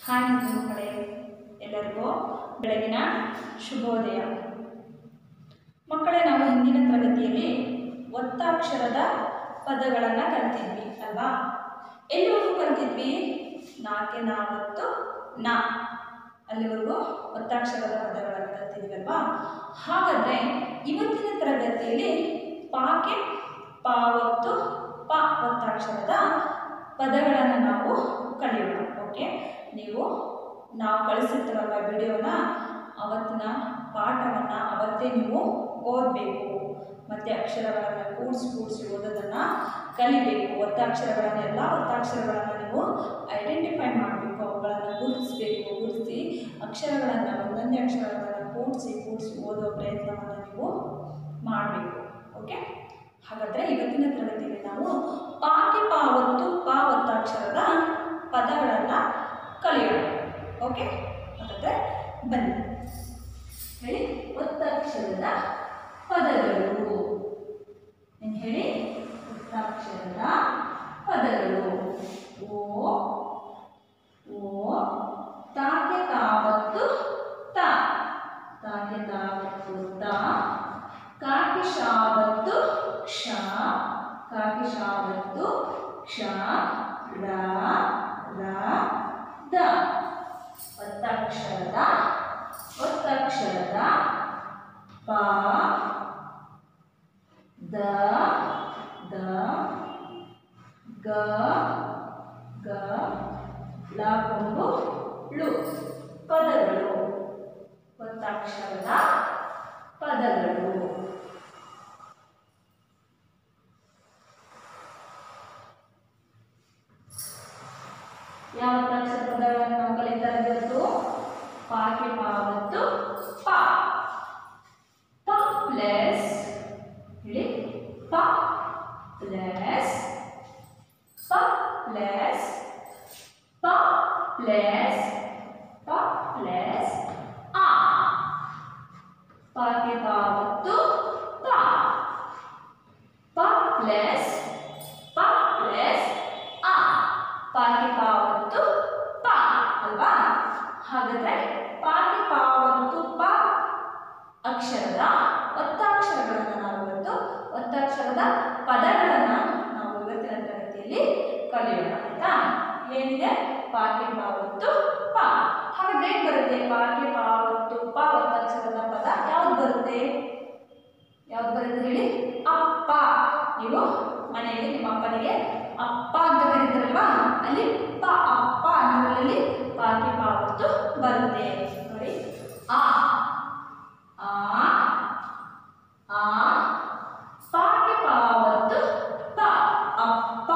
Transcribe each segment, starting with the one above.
Hi ಮಕ್ಕಳೇ, ಎಲ್ಲರಿಗೂ ಬೆಳಗಿನ ಶುಭೋದಯ. ಮಕ್ಕಳೇ, ನಾವು ಹಿಂದಿನ ತರಗತಿಯಲ್ಲಿ ಒತ್ತಾಕ್ಷರದ ಪದಗಳನ್ನು ಕಲಿತಿದ್ವಿ ಅಲ್ವಾ? ಎಲ್ಲಿವರೆಗೂ ಕಲಿತಿದ್ವಿ? ನಾಕೆ ನಾವತ್ತು ನಾ ಅಲ್ಲಿವರೆಗೂ ಒತ್ತಾಕ್ಷರದ ಪದಗಳನ್ನು ಕಲಿತಿದ್ವಿ ಅಲ್ವಾ? ಹಾಗಾದರೆ ಇವತ್ತಿನ ತರಗತಿಯಲ್ಲಿ ಪಾಕೆ ಪಾವತ್ತು ಪ ಒತ್ತಾಕ್ಷರದ ಪದಗಳನ್ನು ನಾವು ಕಲಿಯೋಣ. ಓಕೆ, ನಾವು ಕಳಿಸಿರ್ತೀವಲ್ವ ವಿಡಿಯೋನ, ಅವತ್ತಿನ ಪಾಠವನ್ನು ಅವತ್ತೇ ನೀವು ಓದಬೇಕು. ಮತ್ತು ಅಕ್ಷರಗಳನ್ನು ಕೂಡಿಸಿ ಓದೋದನ್ನು ಕಲಿಬೇಕು. ಎಲ್ಲ ಒತ್ತಾಕ್ಷರಗಳನ್ನು ನೀವು ಐಡೆಂಟಿಫೈ ಮಾಡಬೇಕು, ಅವುಗಳನ್ನು ಗುರುತಿಸಿ ಅಕ್ಷರಗಳನ್ನು ಒಂದೊಂದೇ ಅಕ್ಷರಗಳನ್ನು ಕೂಡಿಸಿ ಓದೋ ಪ್ರಯತ್ನವನ್ನು ನೀವು ಮಾಡಬೇಕು. ಓಕೆ, ಹಾಗಾದರೆ ಇವತ್ತಿನ ತರಗತಿಯಲ್ಲಿ ನಾವು ಪಾಕೆ ಪಾವತ್ತು ಪ ಒತ್ತಾಕ್ಷರದ ಪದಗಳನ್ನು ಕಲಿಯೋಣ. ಓಕೆ, ಹಾಗಾದರೆ ಬನ್ನಿ ಹೇಳಿ. ಒತ್ತಕ್ಷರದ ಪದಗಳು ಏನು ಹೇಳಿ? ಒತ್ತಕ್ಷರದ ಪದಗಳು. ಓ ತಾಕೆ ತಾವತ್ತು ತ, ತಾಕೆ ತಾವತ್ತು ತ. ಕಾಕೆ ಶಾವತ್ತು ಕ್ಷ, ಕಾಕೆ ಶಾವತ್ತು ಕ್ಷ. ರ ದ. ಒತ್ತಕ್ಷರದ ಪ ದ ಗ ಲಾಕೊಂಡು ಳು ಪದಗಳು. ಒತ್ತಕ್ಷರದ ಪದಗಳು. ಯಾವ ಒತ್ತಕ್ಷರ ಪದಗಳನ್ನು ನಾವು ಕಲಿತಾ ಇರೋದು? ಪಾಕೆ ಪಾವತ್ತು ಪ. ಪ ಪ್ಲಸ್ ಹೇಳಿ. ಪ ಪ್ಲಸ್ ಆ. ಪಾಕೆ ಪಾವತ್ತು ಪ. ಪ ಪ್ಲಸ್ ಆ. ಪಾಕೆ ಪಾವತ್ತು ಪ ಅಲ್ವಾ? ಹಾಗಾದರೆ ಪಾಕೆ ಪಾವತ್ತು ಪ ಅಕ್ಷರದ ಒತ್ತಾಕ್ಷರಗಳನ್ನು ನಾವು ಒತ್ತಾಕ್ಷರದ ಪದಗಳನ್ನು ನಾವು ಇವತ್ತಿನ ತರಗತಿಯಲ್ಲಿ ಕಲಿಯೋಣ. ಆಯ್ತಾ? ಏನಿದೆ? ಪಾಕೆ ಪಾವತ್ತು ಪ. ಹಾಗಾದ್ರೆ ಏನು ಬರುತ್ತೆ? ಪಾಕೆ ಪಾವತ್ತು ಪ ಒತ್ತಾಕ್ಷರದ ಪದ ಯಾವ್ದು ಬರುತ್ತೆ ಹೇಳಿ? ಅಪ್ಪ. ನೀವು ಮನೆಯಲ್ಲಿ ನಿಮ್ಮ ಅಪ್ಪನಿಗೆ ಅಪ್ಪ ಅಂತ ಕರೀತಾರಲ್ವಾ, ಅಲ್ಲಿ ಪ ಅಪ್ಪ ಅನ್ನೋದ್ರಲ್ಲಿ ಪಾಕೆ ಪಾವತ್ತು ಬರುತ್ತೆ. ನೋಡಿ, ಆ ಪಾಕೆ ಪಾವತ್ತು ಪ ಅಪ್ಪ.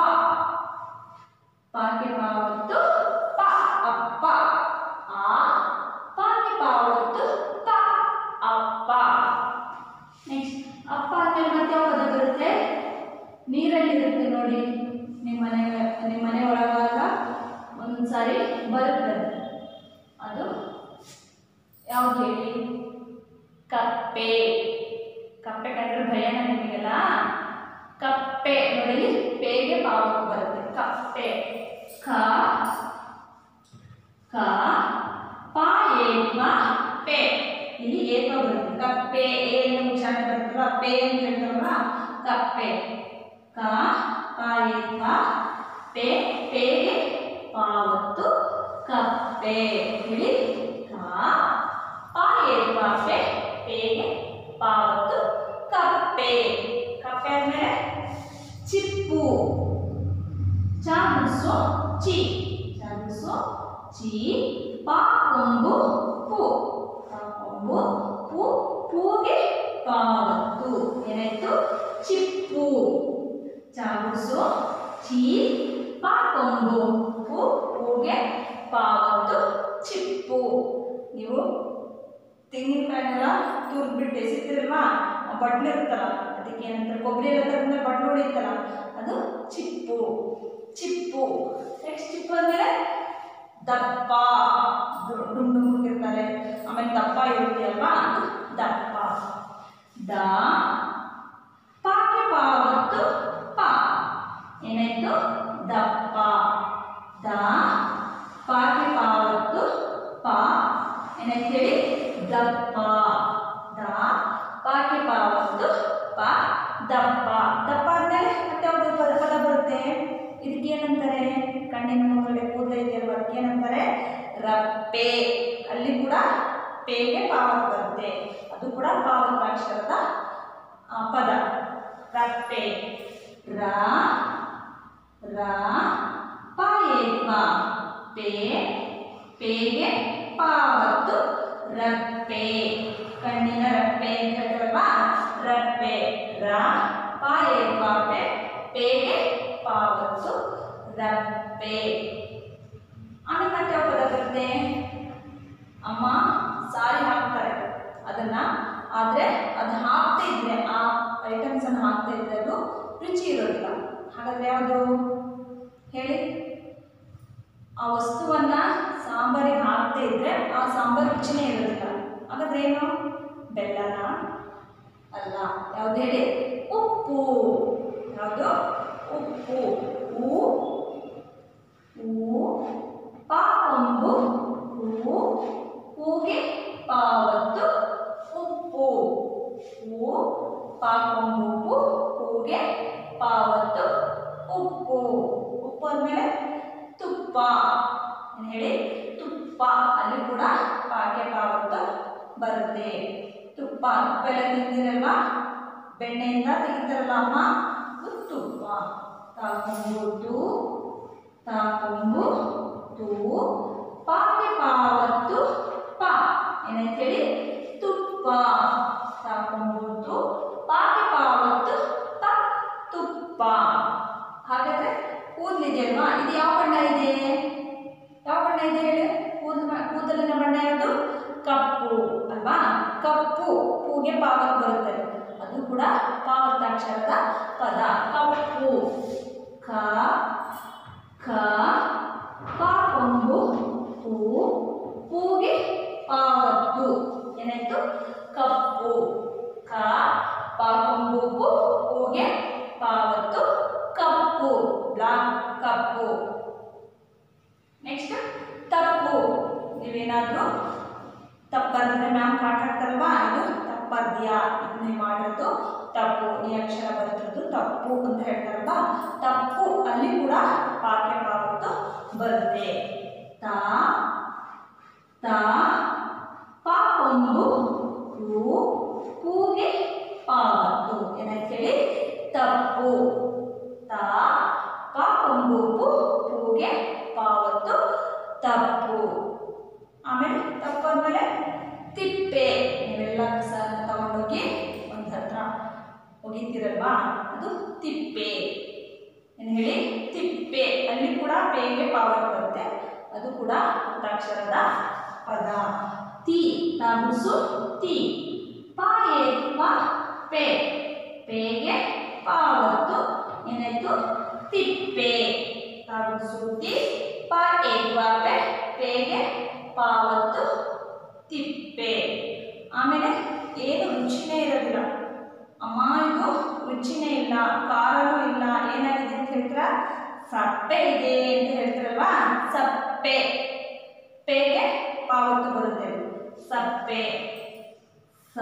ಪಾಕೆ ಪಾವತ್ತು ಪ ಅಪ್ಪ. ಆ ಪಾಕೆ ಪಾವತ್ತು ಪ ಅಪ್ಪ. ನೆಕ್ಸ್ಟ್ ಅಪ್ಪ ಅಂದ್ಮೇಲೆ ಮತ್ತೆ ಯಾವ ಪದ ಬರುತ್ತೆ? ನೀರಲ್ಲಿ ಇರುತ್ತೆ ನೋಡಿ, ನಿಮ್ಮ ಮನೆ ಒಳಗಾಗ ಒಂದ್ಸಾರಿ ಬರುತ್ತೆ. ಅದು ಯಾವ್ದು ಹೇಳಿ? ಕಪ್ಪೆ. ಕಪ್ಪೆ ಕಂಡ್ರೆ ಭಯನ ನಿಮಗೆಲ್ಲ? ಕಪ್ಪೆ ನೋಡಿ, ಪೇಗೆ ಪಾವತ್ತು ಬರುತ್ತೆ. ಕಪ್ಪೆ. ಕ ಪ ಏತ್ವ ಪೆ. ಇಲ್ಲಿ ಏತ್ವ ಬರುತ್ತೆ. ಕಪ್ಪೆ ಏನು ಉಚ್ಚಾರ ಬರುತ್ತಲ್ಲ, ಪೇ ಅಂತ ಹೇಳ್ತಾರಲ್ಲ, ಕಪ್ಪೆ. ಕ ಪ ಏತ್ವ ಪೆ. ಪೇಗೆ ಪಾವತ್ತು ಕಪ್ಪೆ. ಹೇಳಿ. ಕ ಪ ಏತ್ವ ಪೆ. ಪೇಗೆ ಪಾವತ್ತು ಕಪ್ಪೆ. ಕಪ್ಪೆ ಅಂದರೆ ಚಿಪ್ಪು. ಚಾಗುಸೋ ಚಿ. ಪ ಕೊಂಬು ಪು. ಪೂಗೆ ಪಾವತ್ತು ಏನಾಯ್ತು? ಚಿಪ್ಪು. ಚಾಗುಸೋ ಚಿ. ಪ ಕೊಂಬು ಪೂಗೆ ಪಾವತ್ತು ಚಿಪ್ಪು. ನೀವು ತೆಂಗಿನಕಾಯಿನೆಲ್ಲ ತುರ್ದ್ಬಿಟ್ಟು ಎಸಿತಿರಲ್ವಾ, ಬಟ್ಲು ಇರುತ್ತಲ್ಲ, ಅದಕ್ಕೆ ಏನಂತಾರೆ? ಕೊಬ್ಬರಿ ಎಲ್ಲ ತಗೊಂಡ್ರೆ ಬಟ್ಲು ಹೊಡಿಯುತ್ತಲ್ಲ, ಅದು ಚಿಪ್ಪು. ನೆಕ್ಸ್ಟ್ ಚಿಪ್ಪು ಅಂದರೆ ದಪ್ಪ. ಡುಂಡುಂಗಿರ್ತಾರೆ, ಆಮೇಲೆ ದಪ್ಪ ಇರುತ್ತೆ ಅಲ್ವಾ, ಅದು ದಪ್ಪ. ದ ಪಾಕೆ ಪಾವತ್ತು ಪ ಏನಾಯ್ತು? ದಪ್ಪ. ದ ಪಾಕೆ ಪಾವತ್ತು ದಪ್ಪ. ದ ಪಾಗೆ ಪಾವತ್ತು ಪ ದಪ್ಪ. ದಪ್ಪ ಆದ್ಮೇಲೆ ಮತ್ತೆ ಒಂದು ಪದ ಬರುತ್ತೆ. ಇದಕ್ಕೆ ಏನಂತಾರೆ? ಕಣ್ಣಿನ ಮುಂದೆ ಕೂದಲ ಇದೆಯಲ್ವ, ಅದಕ್ಕೆ ಏನಂತಾರೆ? ರಪ್ಪೆ. ಅಲ್ಲಿ ಕೂಡ ಪೇಗೆ ಪಾವತ್ ಬರುತ್ತೆ. ಅದು ಕೂಡ ಪಾವತ್ತಾಕ್ಷರದ ಪದ. ರಪ್ಪೆ. ರ ರ ಪಾಯೇತ್ವ ಪೇ ಪೇಗೆ ಪಾವತ್ತು ರಪ್ಪೆ. ಕಣ್ಣಿನ ರಪ್ಪೆ ಅಂತ ಹೇಳ್ತಾರಲ್ವಾ, ರಪ್ಪೆ. ರ ಪಾಯೇತ್ವ ಪೇ ಪೇಗೆ ಪಾವತ್ತು ರಪ್ಪೆ. ಆಮೇಲೆ ಮತ್ತೆ ಯಾವ ಪದ ಬರುತ್ತೆ? ಅಮ್ಮ ಸಾರಿ ಹಾಕ್ತಾರೆ ಅದನ್ನ, ಆದರೆ ಅದು ಹಾಕ್ತಾ ಇದ್ರೆ, ಆ ಐಟಮ್ಸ್ ಅನ್ನು ಹಾಕ್ತಾ ಇದ್ರೆ ಅದು ರುಚಿ ಇರೋದಿಲ್ಲ. ಹಾಗಾದ್ರೆ ಯಾವುದು ಹೇಳಿ? ಆ ವಸ್ತುವನ್ನ ಸಾಂಬಾರಿಗೆ ಹಾಕ್ತಾ ಇದ್ರೆ ಆ ಸಾಂಬಾರು ರುಚಿನೇ ಇರೋದಿಲ್ಲ. ಹಾಗಾದ್ರೆ ಏನು? ಬೆಲ್ಲನ? ಅಲ್ಲ. ಯಾವ್ದು ಹೇಳಿ? ಉಪ್ಪು. ಯಾವುದು? ಉಪ್ಪು. ಊ ಪಾ ಕೊಂಬು ಹೂ ಹೂಗೆ ಪಾವತ್ತು ಉಪ್ಪು. ಹೂ ಪಾ ಕೊಂಬು ಹೂಗೆ ಪಾವತ್ತು ಉಪ್ಪು. ಉಪ್ಪು ಅಂದಮೇಲೆ ತುಪ್ಪ. ಏನು ಹೇಳಿ? ತುಪ್ಪ. ಅಲ್ಲಿ ಕೂಡ ಪಾಗೆ ಪಾವತ್ತು ಬರುತ್ತೆ. ತುಪ್ಪ. ತುಪ್ಪ ಎಲ್ಲ ತಿಂದಿರಲ್ವಾ? ಬೆಣ್ಣೆಯಿಂದ ತೆಗಿತಾರಲ್ಲ ಅಮ್ಮ, ಅದು ತುಪ್ಪ. ತಾಕೊಂಬು ತಾಕೊಂಬು ತೂ ಪಾಗೆ ಪಾವತ್ತು ಪ. ಏನಂತ ಹೇಳಿ? ತುಪ್ಪ. ತಾಕೊಂಬು ಪಾಗೆ ಪಾವತ್ತು ಪ ತುಪ್ಪ. ಹಾಗಾದ್ರೆ ಕೂದಲಿದೆಯಲ್ವಾ, ಇದು ಯಾವ ಬಣ್ಣ ಇದೆ? ಯಾವ ಬಣ್ಣ ಇದೆ ಹೇಳಿ? ಕೂದಲಿನ ಬಣ್ಣ ಯಾವುದು? ಕಪ್ಪು ಅಲ್ವಾ? ಕಪ್ಪು. ಪೂಗೆ ಪಾವತ್ ಬರುತ್ತೆ. ಅದು ಕೂಡ ಪಾವತ್ತಾಕ್ಷರದ ಪದ. ಕಪ್ಪು. ಕ ಕ ಪಾ ಕೊಂಬು ಹೂ ಹೂಗೆ ಪಾವತ್ತು. ಏನಾಯ್ತು? ಕಪ್ಪು. ಕ ಪಾ ಕೊಂಬು ಹೂಗೆ ಪಾವತ್ತು ಕಪ್ಪು. ಬ್ಲಾಕ್ ಕಪ್ಪು. ನೆಕ್ಸ್ಟ್ ತಪ್ಪು. ನೀವೇನಾದರೂ ತಪ್ಪಂದ್ರೆ ಮ್ಯಾಮ್ ಪಾಠ ಹಾಕ್ತಾರಲ್ವಾ, ಇದು ತಪ್ಪದ್ಯಾ, ಇದನ್ನೇ ಮಾಡಿರೋದು ತಪ್ಪು, ಈ ಅಕ್ಷರ ಬರ್ತಿರೋದು ತಪ್ಪು ಅಂತ ಹೇಳ್ತಾರಲ್ವಾ, ತಪ್ಪು. ಅಲ್ಲಿ ಕೂಡ ಪಾಠ್ಯ ಪಾವತ್ತು ಬರುತ್ತೆ. ತ ತ ಪಾ ಕೊಂಬು ಹೂ ಹೂಗೆ ಪಾವತ್ತು. ಏನಾಯ್ತು ಹೇಳಿ? ತಪ್ಪು. ತ ಪಾ ಕೊಂಬು ಹೂಗೆ ಪಾವತ್ತು ತಪ್ಪು. ಆಮೇಲೆ ತಪ್ಪು ಅಂದಮೇಲೆ ತಿಪ್ಪೆ. ನೀವೆಲ್ಲ ಕಸನ ತಗೊಂಡೋಗಿ ಒಂದು ಹತ್ರ ಒಗಿತೀರಲ್ವಾ, ಅದು ತಿಪ್ಪೆ. ಏನು ಹೇಳಿ? ತಿಪ್ಪೆ. ಅಲ್ಲಿ ಕೂಡ ಪೇಗೆ ಪಾವತ್ತು ಬರುತ್ತೆ. ಅದು ಕೂಡ ಒತ್ತಕ್ಷರದ ಪದ. ತಿ ತಾಗುಸು ತಿ. ಪಾಯೇತ್ವ ಪೇ ಪೇಗೆ ಪಾವತ್ತು. ಏನಾಯ್ತು? ತಿಪ್ಪೆ. ತಾಗುಸು ತಿ ಪಾಯೇತ್ವ ಪೇ ಪೇಗೆ ಪಾವತ್ತು ತಿಪ್ಪೆ. ಆಮೇಲೆ ಏನು ರುಚಿನೇ ಇರೋದಿಲ್ಲ ಅಮ್ಮ, ಇದು ರುಚಿನೇ ಇಲ್ಲ, ಖಾರನೂ ಇಲ್ಲ, ಏನಾಗಿದೆ ಅಂತ ಹೇಳ್ತೀರಾ? ಸಪ್ಪೆ ಇದೆ ಅಂತ ಹೇಳ್ತೀರಲ್ವಾ, ಸಪ್ಪೆ. ಪೇಗೆ ಪಾವತ್ತು ಬರುತ್ತೆ. ಸಪ್ಪೆ. ಸ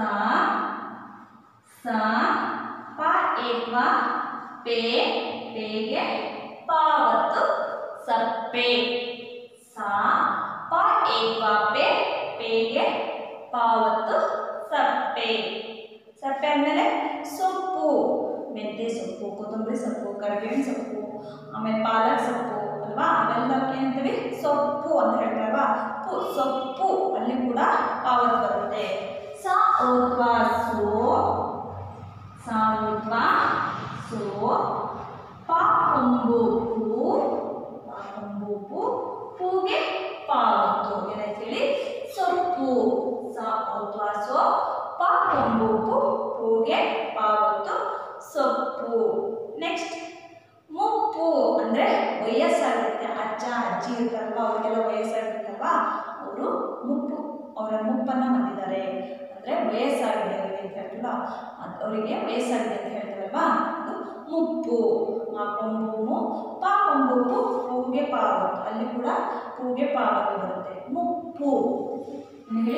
ಸ ಪ ಏತ್ವ ಪೇ ಪೇಗೆ ಪಾವತ್ತು ಸಪ್ಪೆ. ಸ ಪ ಏತ್ವ ಪೇ ಪೇಗೆ ಪಾವತ್ತು ಸಪ್ಪೆ. ಸಪ್ಪೆ ಅಂದಮೇಲೆ ಸೊಪ್ಪು. ಮೆಂತ್ಯ ಸೊಪ್ಪು, ಕೊತ್ತಂಬರಿ ಸೊಪ್ಪು, ಕರಿಬೇವಿನ ಸೊಪ್ಪು, ಆಮೇಲೆ ಪಾಲಕ್ ಸೊಪ್ಪು ಅಲ್ವಾ, ಅವೆಲ್ಲಕ್ಕೆ ಏನಂತೀವಿ? ಸೊಪ್ಪು ಅಂತ ಹೇಳ್ತಾರಲ್ವಾ, ಸೊಪ್ಪು. ಅಲ್ಲಿ ಕೂಡ ಪಾವತ್ತು ಬರುತ್ತೆ. ಸ ಓತ್ವ ಸೋ ಸ ಓತ್ವ ಸೋ ಪಾ ಕೊಂಬು ಹೂ ಪಾ ಕೊಂಬು ಹೂಗೆ ಪಾವತ್ತು. ಏನಾಯ್ತು ಹೇಳಿ? ಸೊಪ್ಪು. ಸ ಓತ್ವ ಸೋ ಪಾ ಕೊಂಬು ಹೂಗೆ ಪಾವತ್ತು ಸೊಪ್ಪು. ನೆಕ್ಸ್ಟ್ ಮುಪ್ಪು ಅಂದ್ರೆ ವಯಸ್ಸಾಗಿರುತ್ತೆ. ಅಜ್ಜ ಅಜ್ಜಿ ಇರ್ತಾರಲ್ವ, ಅವರಿಗೆಲ್ಲ ವಯಸ್ಸಾಗಿರುತ್ತಲ್ವಾ, ಅವರು ಮುಪ್ಪು, ಅವರ ಮುಪ್ಪನ್ನ ಹೊಂದಿದ್ದಾರೆ ಅಂದ್ರೆ ವಯಸ್ಸಾಗಿದೆ ಅವರಿಗೆ ಅಂತ ಹೇಳ್ತೀವಲ್ಲ, ಅವರಿಗೆ ವಯಸ್ಸಾಗಿದೆ ಅಂತ ಹೇಳ್ತಾರಲ್ವಾ, ಅದು ಮುಪ್ಪು. ಮಾ ಕೊಂಬು ಪಾ ಕೊಂಬು ಹೂಗೆ ಪಾವತ್ತು. ಅಲ್ಲಿ ಕೂಡ ಹೂಗೆ ಪಾವತ್ತು ಬರುತ್ತೆ. ಮುಪ್ಪು. ಹೇಳಿ?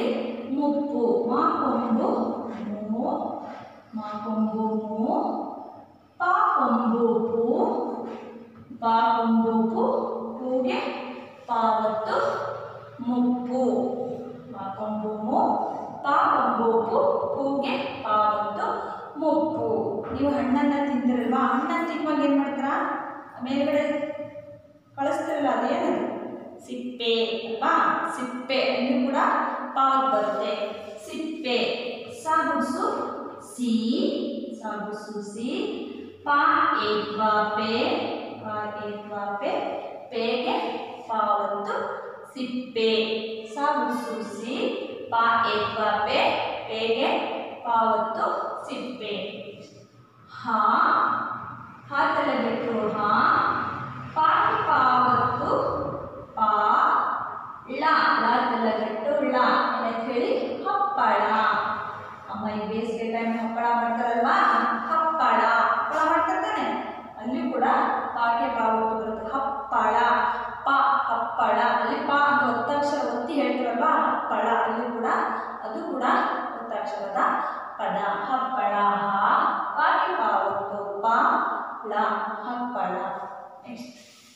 ಮುಪ್ಪು. ಮ ಕೊಂಬು ಮು, ಮ ಕೊಂಬು ಮು, ಪ ಕೊಂಬು ಪು, ಪ ಕೊಂಬು ಪು, ಪೂಗೆ ಪಾವತ್ತು ಮುಪ್ಪು. ಮ ಕೊಂಬು ಮು, ಪ ಕೊಂಬು ಪು, ಪೂಗೆ ಪಾವತ್ತು ಮುಪ್ಪು. ನೀವು ಹಣ್ಣನ್ನ ತಿಂದಿರಲ್ವಾ? ಹಣ್ಣನ್ನು ತಿನ್ನುವಾಗ ಏನು ಮಾಡ್ತೀರಾ? ಮೇಲ್ಗಡೆ ಕಳಿಸ್ತಿರಲ್ಲ, ಅದೇನದು? ಸಿಪ್ಪೆ ಅಲ್ವಾ? ಸಿಪ್ಪೆ ಅಲ್ಲೂ ಕೂಡ ಪಾವತ್ತು ಬರುತ್ತೆ. ಸಿಪ್ಪೆ. ಸ ಗುಡ್ಸು ಸಿ, ಸ ಗುಡ್ಸು ಸಿ, ಪ ಏತ್ವಾ ಪೆ, ಪ ಏತ್ವಾ ಪೆ, ಪೇಗೆ ಪಾವತ್ತು ಸಿಪ್ಪೆ. ಸ ಗುಡ್ಸು ಸಿ, ಪ ಏತ್ವಾ ಪೆ, ಪೇಗೆ ಪಾವತ್ತು ಸಿಪ್ಪೆ. ಹ, ಹ ತಲೆಗಟ್ಟು ಹ, ಪಾಗೆ ಪಾವತ್ತು ಪಾ, ಳ, ಳ ತಲೆಗಟ್ಟು ಳ ಏನಂತ ಹೇಳಿ? ಹಪ್ಪಳ. ಅಮ್ಮ ಈ ಬೇಸಿಗೆ ಟೈಮ್ ಹಪ್ಪಳ ಮಾಡ್ತಾರಲ್ವಾ? ಹಪ್ಪಳ. ಹಪ್ಪಳ ಮಾಡ್ತಾರೆ, ಅಲ್ಲಿ ಕೂಡ ಪಾಗೆ ಪಾವತ್ತು ಬರುತ್ತೆ. ಹಪ್ಪಳ. ಪ ಹಪ್ಪಳ, ಅಲ್ಲಿ ಪ ಅಂತ ಒತ್ತಕ್ಷರ ಒತ್ತಿ ಹೇಳ್ತಾರಲ್ವಾ? ಹಪ್ಪಳ, ಅಲ್ಲಿ ಕೂಡ ಅದು ಕೂಡ ಒತ್ತಕ್ಷರದ ಪದ. ಹಪ್ಪಳ. ಹ, ಪಾಗೆ ಪಾವತ್ತು ಪ, ಳ, ಹಪ್ಪಳ. ನೆಕ್ಸ್ಟ್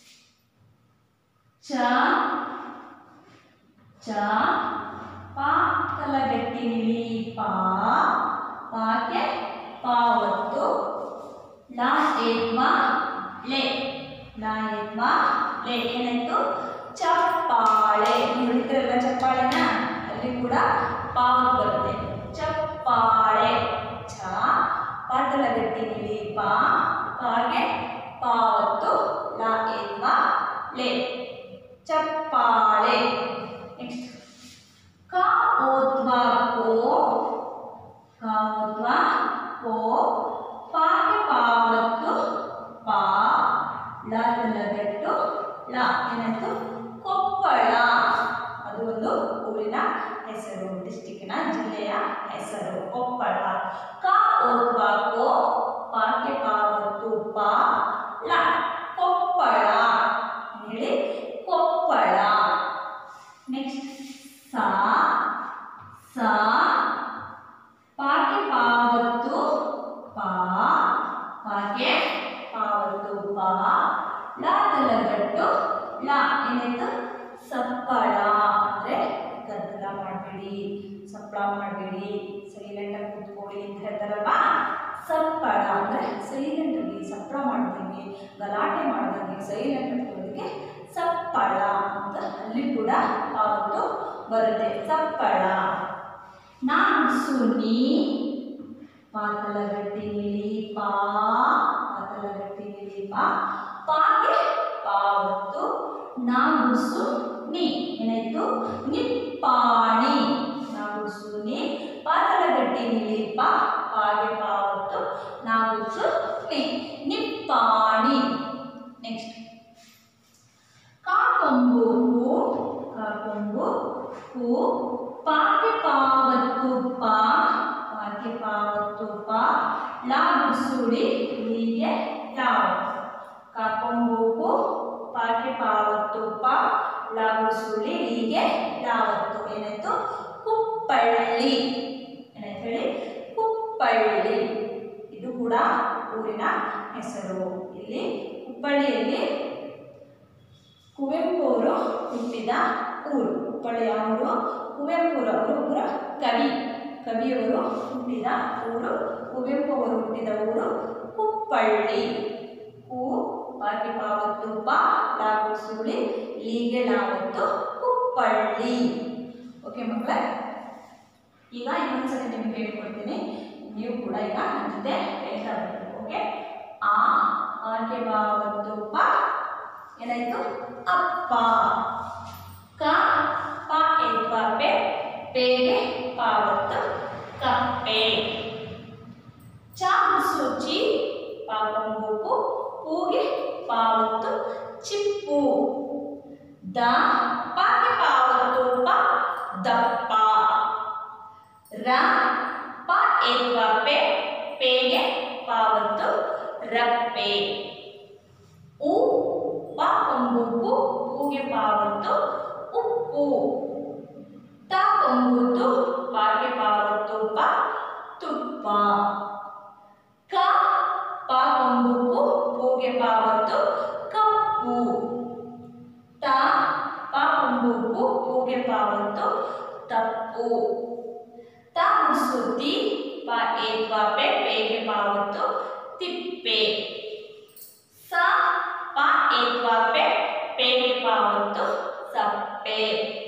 ಚ, ಚ, ಪ ತಲಗಟ್ಟಿ ನಿಲಿ ಪಾ, ಪಾಗೆ ಪಾವತ್ತು ಲ ಏತ್ವಾ ಲೆ, ಲ ಏತ್ವಾ ಲೆ ಏನಾಯ್ತು? ಚಪ್ಪಾಳೆ. ನೀವು ಹೇಳ್ತಿರಲ್ವ ಚಪ್ಪಾಳೆನ? ಅಲ್ಲಿ ಕೂಡ ಪಾವತ್ತು ಬರುತ್ತೆ. ಚಪ್ಪಾಳೆ. ಛ, ಪ ತಲಗಟ್ಟಿ ನಿಲಿ ಪಾ, ಪಾಗೆ ಪಾವತ್ತು ಲ ಏತ್ವಾ ಲೆ, ಚಪ್ಪಾಳೆ. ನೆಕ್ಸ್ಟ್ ಕ ಓತ್ವಾ ಕೋ, ಕ ಓತ್ವಾ ಕೋ, ಪಾಗೆ ಪಾವತ್ತು ಪಾ, ಳ ತಲಗಟ್ಟು ಳ ಏನಾಯ್ತು? ಕೊಪ್ಪಳ. ಅದು ಒಂದು ಊರಿನ ಹೆಸರು, ಡಿಸ್ಟಿಕ್ನ ಜಿಲ್ಲೆಯ ಹೆಸರು ಕೊಪ್ಪಳ. ಕ ಓತ್ವಾ ಕೋ, ಪಾಗೆ ಪಾವತ್ತು ಪಾ, ಳ, ಕೊಪ್ಪಳ ಹೇಳಿ ಕೊಪ್ಪಳ. ನೆಕ್ಸ್ಟ್ ಸ, ಸ, ಪಾಗೆ ಪಾವತ್ತು ಪಾ, ಪಾಗೆ ಪಾವತ್ತು ಪಾ, ಳ ತಲಗಟ್ಟು ಳ ಏನಾಯ್ತು? ಸಪ್ಪಳ. ಅಂದ್ರೆ ಗದ್ದಲ ಮಾಡಬೇಡಿ, ಸಪ್ಪಳ ಮಾಡಬೇಡಿ, ಸೈಲೆಂಟ್ ಆಗಿ ಕೂತ್ಕೊಳ್ಳಿ ಅಂತ ಹೇಳ್ತಾರಲ್ವಾ? ಸಪ್ಪಳ ಅಂದ್ರೆ ಸೈಲೆಂಟ್ ಆಗಿ, ಸಪ್ಪಳ ಮಾಡ್ದಂಗೆ, ಗಲಾಟೆ ಮಾಡ್ದಂಗೆ, ಸೈಲೆಂಟ್ ಆಗಿ ಸಪ್ಪಳ ಅಂತ ಅಲ್ಲಿ ಕೂಡ ಪಾವತ್ತು ಬರುತ್ತೆ. ಸಪ್ಪಳ. ನಾನು ಸುನಿ, ಪಾತಲಗಟ್ಟಿ ನಿಲಿ ಪಾ, ಪಾತಲಗಟ್ಟಿ ನಿಲಿ ಪಾ, ಪಾಗೆ ಪಾವತ್ತು ನಾಗುಸು ನಿ ಏನಾಯ್ತು? ನಿಪ್ಪಾಣಿ. ನಾಗುಸು ನಿ, ಪಾತಲಗಟ್ಟಿ ನಿಲಿ ಪಾ, ಪಾಗೆ ಪಾವತ್ತು ನಾಗುಸು ನಿ, ನಿಪ್ಪಾಣಿ. ನೆಕ್ಸ್ಟ್ ಕಾಕೊಂಬು ಹೂ, ಕಾಕೊಂಬು ಹೂ, ಪಾಗೆ ಪಾವತ್ತು ಪಾ, ಪಾಗೆ ಪಾವತ್ತು ಪಾ, ಲಾಗುಸುಳಿ ಹೀಗೆ ಲಾವ. ಕಾಕೊಂಬು ಹೂ, ಪಾಗೆ ಪಾವತ್ತು ಪಾ, ಲಾಗುಸುಳಿ ಹೀಗೆ ಲಾವತ್ತು ಏನಾಯ್ತು? ಕುಪ್ಪಳ್ಳಿ. ಏನಾಯ್ತು ಹೇಳಿ? ಕುಪ್ಪಳ್ಳಿ. ಇದು ಕೂಡ ಊರಿನ ಹೆಸರು. ಇಲ್ಲಿ ಹುಬ್ಬಳ್ಳಿಯಲ್ಲಿ ಕುವೆಂಪು ಅವರು ಹುಟ್ಟಿದ ಊರು. ಹುಬ್ಬಳ್ಳಿ ಯಾವ ಊರು? ಕುವೆಂಪುರವರು ಒಬ್ಬರ ಕವಿ, ಕವಿಯವರು ಹುಟ್ಟಿದ ಊರು, ಕುವೆಂಪು ಅವರು ಹುಟ್ಟಿದ ಊರು ಕುಪ್ಪಳ್ಳಿ. ಹೂ, ಪಾಗೆ ಪಾವತ್ತು ಪಾ, ಲಾಗುಸುಳಿ ಲೀಗೆ ಲಾವತ್ತು ಕುಪ್ಪಳ್ಳಿ. ಓಕೆ ಮಕ್ಕಳೇ, ಈಗ ಇನ್ನೊಂದ್ಸರಿ ನಿಮ್ಗೆ ಹೇಳ್ಕೊಡ್ತೀನಿ, ನೀವು ಕೂಡ ಈಗ ನನ್ನ ಜೊತೆ ಹೇಳ್ತಾ ಬರ್ತೀವಿ. ಓಕೆ. ಆ, ಪಾಗೆ ಪಾವತ್ತು ಪಾ ಏನಾಯ್ತು? ಅಪ್ಪ. ಕ, ಪ ಏತ್ವಾ ಪೆ, ಪೇಗೆ ಪಾವತ್ತು ಕಪ್ಪೆ. ಚ ಗುಡ್ಸು ಚಿ, ಪ ಕೊಂಬು ಪು, ಪೂಗೆ ಪಾವತ್ತು ಚಿಪ್ಪು. ದ, ಪಾಗೆ ಪಾವತ್ತು ಪ, ದಪ್ಪ. ರ, ಪ ಏತ್ವಾ ಪೆ, ಪೇಗೆ ಪಾವತ್ತು ರಪ್ಪೆ. ಉ, ಪ ಕೊಂಬು ಪು, ಪೂಗೆ ಪಾವತ್ತು ಉಪ್ಪು. ತ ಕೊಂಬುತು ಪೂಗೆ ಪಾವತ್ತು ತಪ್ಪು. ತ ಸುದ್ದಿ ಪ ಏತ್ವಾ ಪೆ ಪೇಗೆ ಪಾವತ್ತು ತಿಪ್ಪೆ. ಸ ಪ ಏತ್ವಾ ಪೆ ಪೇಗೆ ಪಾವತ್ತು ಸಪ್ಪೆ.